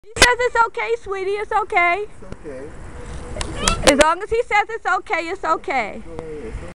He says it's okay, sweetie, it's okay. It's okay. As long as he says it's okay, it's okay.